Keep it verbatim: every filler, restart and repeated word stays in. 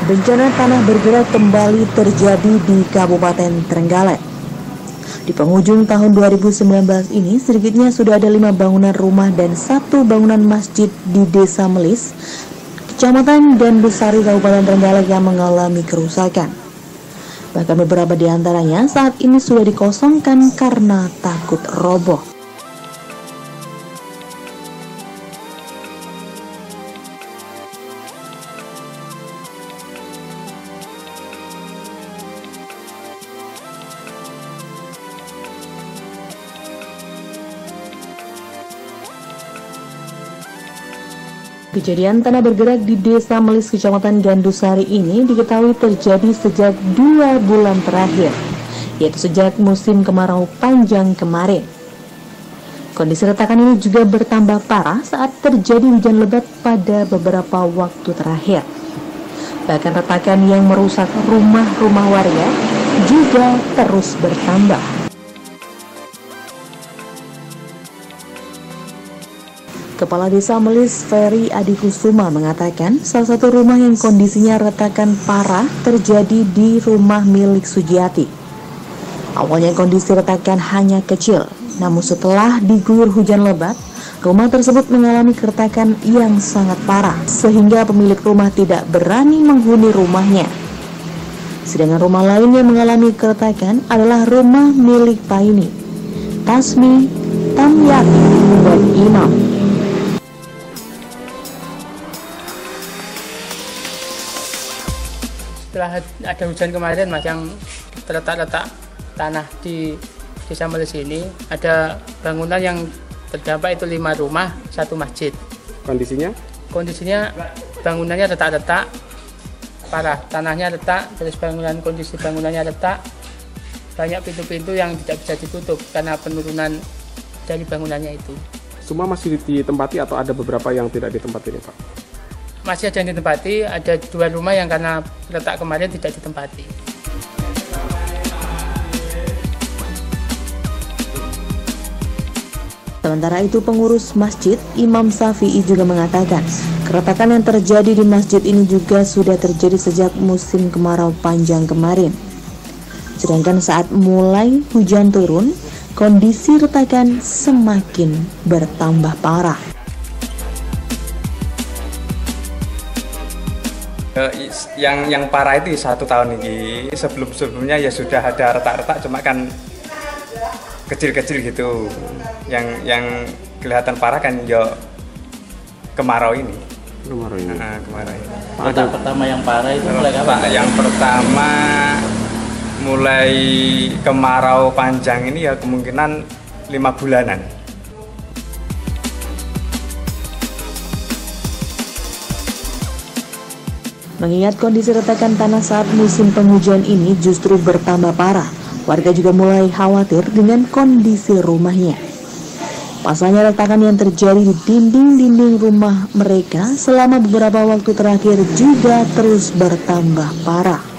Bencana tanah bergerak kembali terjadi di Kabupaten Trenggalek. Di penghujung tahun dua ribu sembilan belas ini, sedikitnya sudah ada lima bangunan rumah dan satu bangunan masjid di Desa Melis, Kecamatan Gandusari, Kabupaten Trenggalek yang mengalami kerusakan. Bahkan beberapa di antaranya saat ini sudah dikosongkan karena takut roboh. Kejadian tanah bergerak di Desa Melis, Kecamatan Gandusari ini diketahui terjadi sejak dua bulan terakhir, yaitu sejak musim kemarau panjang kemarin. Kondisi retakan ini juga bertambah parah saat terjadi hujan lebat pada beberapa waktu terakhir. Bahkan retakan yang merusak rumah-rumah warga juga terus bertambah. Kepala Desa Melis, Ferry Adikusuma, mengatakan salah satu rumah yang kondisinya retakan parah terjadi di rumah milik Sujiati. Awalnya kondisi retakan hanya kecil, namun setelah diguyur hujan lebat, rumah tersebut mengalami keretakan yang sangat parah, sehingga pemilik rumah tidak berani menghuni rumahnya. Sedangkan rumah lain yang mengalami keretakan adalah rumah milik Paini, Tasmi, Tamyati, dan Imam. Setelah ada hujan kemarin, Mas, yang terletak-letak tanah di Desa Melis ini, ada bangunan yang terdampak itu lima rumah, satu masjid. Kondisinya? Kondisinya bangunannya retak-retak, parah, tanahnya retak, terus bangunan kondisi bangunannya retak, banyak pintu-pintu yang tidak bisa ditutup karena penurunan dari bangunannya itu. Semua masih ditempati atau ada beberapa yang tidak ditempati nih, Pak? Masih ada yang ditempati, ada dua rumah yang karena letak kemarin tidak ditempati. Sementara itu, pengurus masjid Imam Syafi'i juga mengatakan keretakan yang terjadi di masjid ini juga sudah terjadi sejak musim kemarau panjang kemarin. Sedangkan saat mulai hujan turun, kondisi retakan semakin bertambah parah. Yang yang parah itu satu tahun ini, sebelum sebelumnya ya sudah ada retak-retak, cuma kan kecil-kecil gitu. Yang yang kelihatan parah kan ya kemarau ini. Kemarau ini. Nah, kemarau ini. Retak pertama yang parah itu mulai kapan? Yang pertama mulai kemarau panjang ini ya kemungkinan lima bulanan. Mengingat kondisi retakan tanah saat musim penghujan ini justru bertambah parah, warga juga mulai khawatir dengan kondisi rumahnya. Pasalnya retakan yang terjadi di dinding-dinding rumah mereka selama beberapa waktu terakhir juga terus bertambah parah.